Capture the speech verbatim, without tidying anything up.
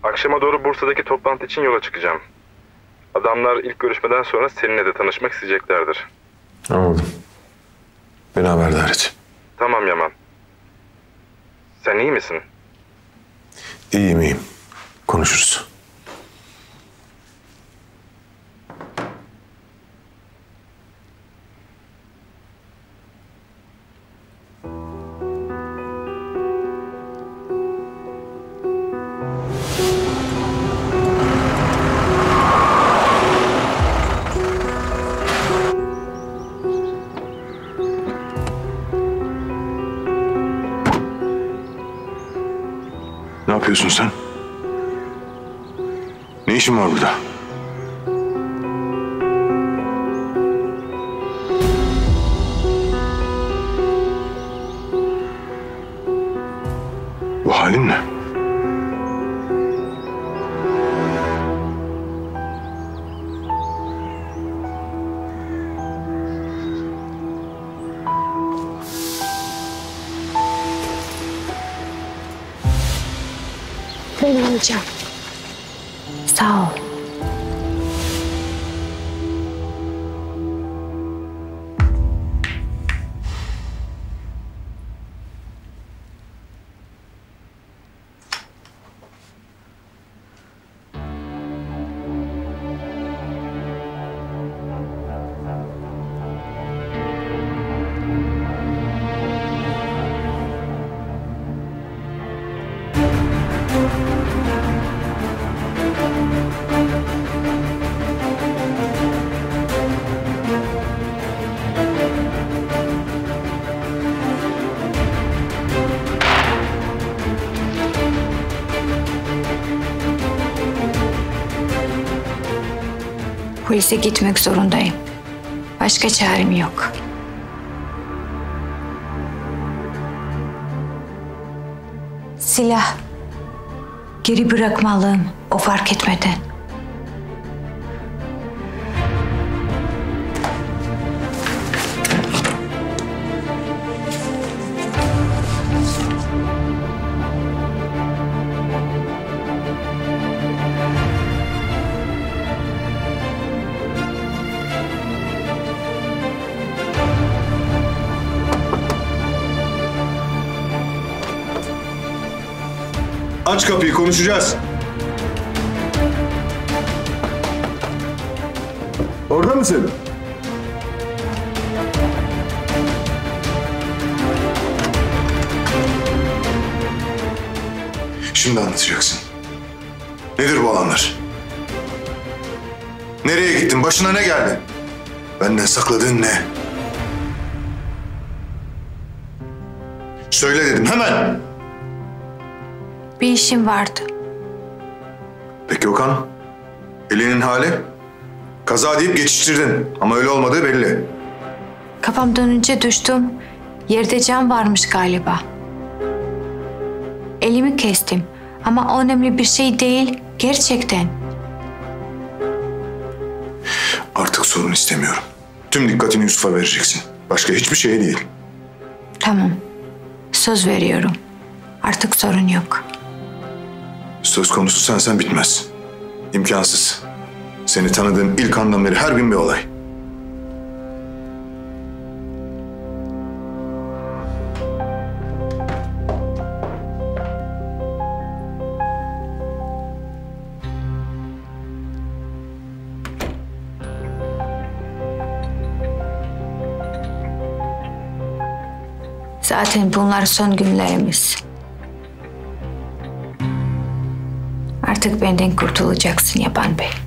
Akşama doğru Bursa'daki toplantı için yola çıkacağım. Adamlar ilk görüşmeden sonra seninle de tanışmak isteyeceklerdir. Anladım. Beni haberdar et. Tamam Yaman. Sen iyi misin? İyiyim iyiyim. Konuşuruz. Ne yapıyorsun sen? Ne işin var burada? Bu halin ne? Ben alacağım. Sağ ol. Polise gitmek zorundayım. Başka çarem yok. Silah. Geri bırakmalıyım. O fark etmeden. Aç kapıyı, konuşacağız. Orada mısın? Şimdi anlatacaksın. Nedir bu olanlar? Nereye gittin? Başına ne geldi? Benden sakladığın ne? Söyle dedim, hemen! Bir işim vardı. Peki Okan? Elinin hali? Kaza deyip geçiştirdin ama öyle olmadığı belli. Kafamdan önce düştüm. Yerde can varmış galiba. Elimi kestim. Ama önemli bir şey değil. Gerçekten. Artık sorun istemiyorum. Tüm dikkatini Yusuf'a vereceksin. Başka hiçbir şeye değil. Tamam. Söz veriyorum. Artık sorun yok. Söz konusu sensen bitmez. İmkansız. Seni tanıdığım ilk andan beri her gün bir olay. Zaten bunlar son günlerimiz. Artık benden kurtulacaksın Yaban Bey.